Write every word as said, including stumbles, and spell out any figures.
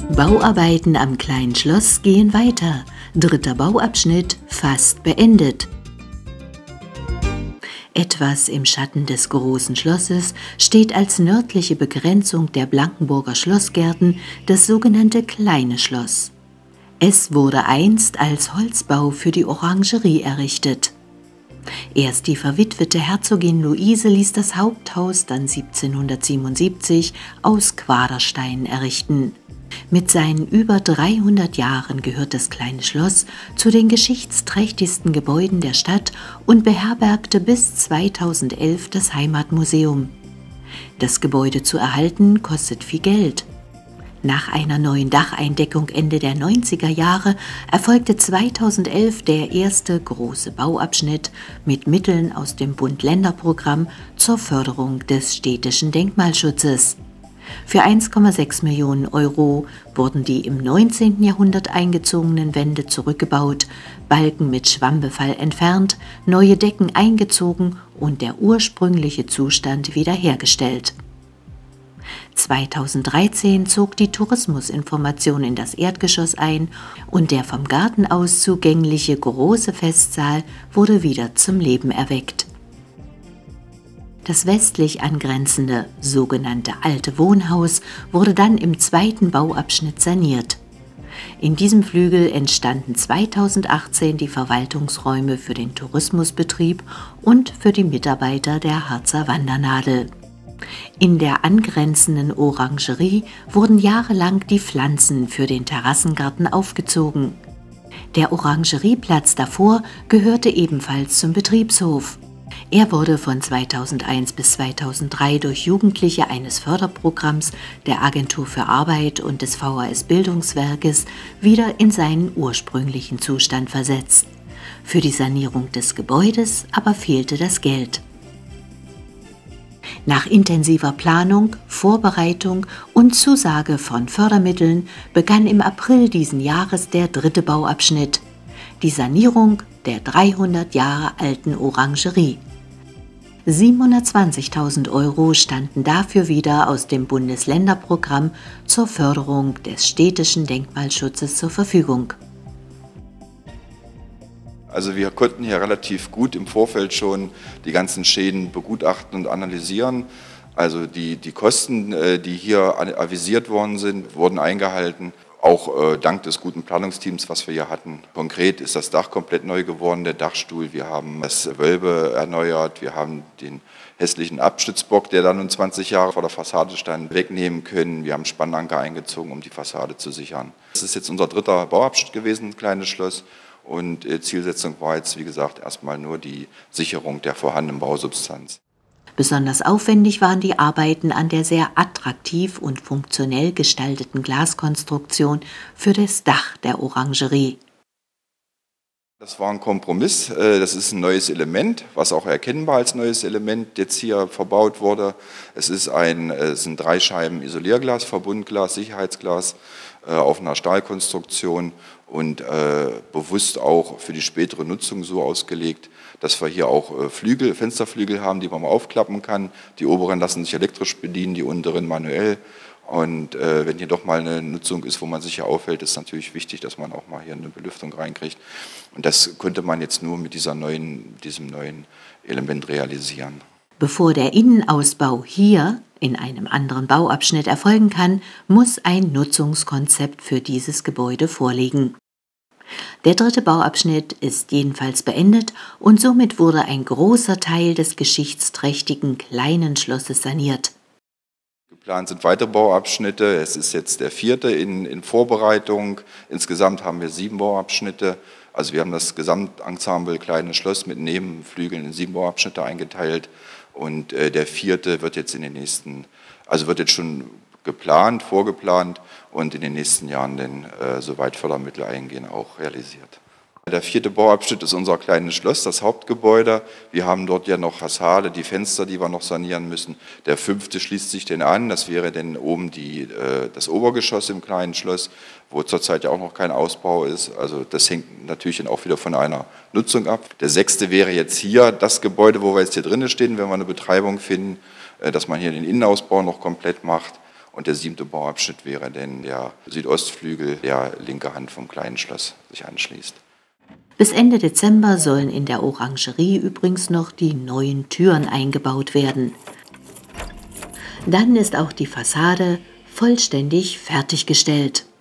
Bauarbeiten am Kleinen Schloss gehen weiter. Dritter Bauabschnitt fast beendet. Etwas im Schatten des Großen Schlosses steht als nördliche Begrenzung der Blankenburger Schlossgärten das sogenannte Kleine Schloss. Es wurde einst als Holzbau für die Orangerie errichtet. Erst die verwitwete Herzogin Luise ließ das Haupthaus dann siebzehnhundertsiebenundsiebzig aus Quaderstein errichten. Mit seinen über dreihundert Jahren gehört das Kleine Schloss zu den geschichtsträchtigsten Gebäuden der Stadt und beherbergte bis zweitausendelf das Heimatmuseum. Das Gebäude zu erhalten kostet viel Geld. Nach einer neuen Dacheindeckung Ende der neunziger Jahre erfolgte zweitausendelf der erste große Bauabschnitt mit Mitteln aus dem Bund-Länder-Programm zur Förderung des städtischen Denkmalschutzes. Für eins Komma sechs Millionen Euro wurden die im neunzehnten Jahrhundert eingezogenen Wände zurückgebaut, Balken mit Schwammbefall entfernt, neue Decken eingezogen und der ursprüngliche Zustand wiederhergestellt. zweitausenddreizehn zog die Tourismusinformation in das Erdgeschoss ein und der vom Garten aus zugängliche große Festsaal wurde wieder zum Leben erweckt. Das westlich angrenzende, sogenannte Alte Wohnhaus wurde dann im zweiten Bauabschnitt saniert. In diesem Flügel entstanden zweitausendachtzehn die Verwaltungsräume für den Tourismusbetrieb und für die Mitarbeiter der Harzer Wandernadel. In der angrenzenden Orangerie wurden jahrelang die Pflanzen für den Terrassengarten aufgezogen. Der Orangerieplatz davor gehörte ebenfalls zum Betriebshof. Er wurde von zweitausendeins bis zweitausenddrei durch Jugendliche eines Förderprogramms der Agentur für Arbeit und des V H S-Bildungswerkes wieder in seinen ursprünglichen Zustand versetzt. Für die Sanierung des Gebäudes aber fehlte das Geld. Nach intensiver Planung, Vorbereitung und Zusage von Fördermitteln begann im April diesen Jahres der dritte Bauabschnitt, die Sanierung der dreihundert Jahre alten Orangerie. siebenhundertzwanzigtausend Euro standen dafür wieder aus dem Bundesländerprogramm zur Förderung des städtischen Denkmalschutzes zur Verfügung. Also wir konnten hier relativ gut im Vorfeld schon die ganzen Schäden begutachten und analysieren. Also die, die Kosten, die hier avisiert worden sind, wurden eingehalten. Auch dank des guten Planungsteams, was wir hier hatten. Konkret ist das Dach komplett neu geworden, der Dachstuhl. Wir haben das Gewölbe erneuert. Wir haben den hässlichen Abstützbock, der dann nun zwanzig Jahre vor der Fassade stand, wegnehmen können. Wir haben Spannanker eingezogen, um die Fassade zu sichern. Das ist jetzt unser dritter Bauabschnitt gewesen, ein kleines Schloss. Und Zielsetzung war jetzt, wie gesagt, erstmal nur die Sicherung der vorhandenen Bausubstanz. Besonders aufwendig waren die Arbeiten an der sehr attraktiv und funktionell gestalteten Glaskonstruktion für das Dach der Orangerie. Das war ein Kompromiss. Das ist ein neues Element, was auch erkennbar als neues Element jetzt hier verbaut wurde. Es ist ein, es sind drei Scheiben Isolierglas, Verbundglas, Sicherheitsglas auf einer Stahlkonstruktion und äh, bewusst auch für die spätere Nutzung so ausgelegt, dass wir hier auch äh, Flügel, Fensterflügel haben, die man mal aufklappen kann. Die oberen lassen sich elektrisch bedienen, die unteren manuell. Und äh, wenn hier doch mal eine Nutzung ist, wo man sich hier aufhält, ist natürlich wichtig, dass man auch mal hier eine Belüftung reinkriegt. Und das könnte man jetzt nur mit dieser neuen, diesem neuen Element realisieren. Bevor der Innenausbau hier in einem anderen Bauabschnitt erfolgen kann, muss ein Nutzungskonzept für dieses Gebäude vorliegen. Der dritte Bauabschnitt ist jedenfalls beendet und somit wurde ein großer Teil des geschichtsträchtigen Kleinen Schlosses saniert. Geplant sind weitere Bauabschnitte. Es ist jetzt der vierte in, in Vorbereitung. Insgesamt haben wir sieben Bauabschnitte. Also wir haben das Gesamtensemble Kleines Schloss mit Nebenflügeln in sieben Bauabschnitte eingeteilt. Und äh, der vierte wird jetzt in den nächsten, also wird jetzt schon geplant, vorgeplant und in den nächsten Jahren dann, äh, soweit Fördermittel eingehen, auch realisiert. Der vierte Bauabschnitt ist unser Kleines Schloss, das Hauptgebäude. Wir haben dort ja noch Fassade, die Fenster, die wir noch sanieren müssen. Der fünfte schließt sich denn an, das wäre dann oben die, äh, das Obergeschoss im Kleinen Schloss, wo zurzeit ja auch noch kein Ausbau ist. Also das hängt natürlich dann auch wieder von einer Nutzung ab. Der sechste wäre jetzt hier das Gebäude, wo wir jetzt hier drinnen stehen, wenn wir eine Betreibung finden, äh, dass man hier den Innenausbau noch komplett macht. Und der siebte Bauabschnitt wäre dann der Südostflügel, der linke Hand vom kleinen Schloss sich anschließt. Bis Ende Dezember sollen in der Orangerie übrigens noch die neuen Türen eingebaut werden. Dann ist auch die Fassade vollständig fertiggestellt.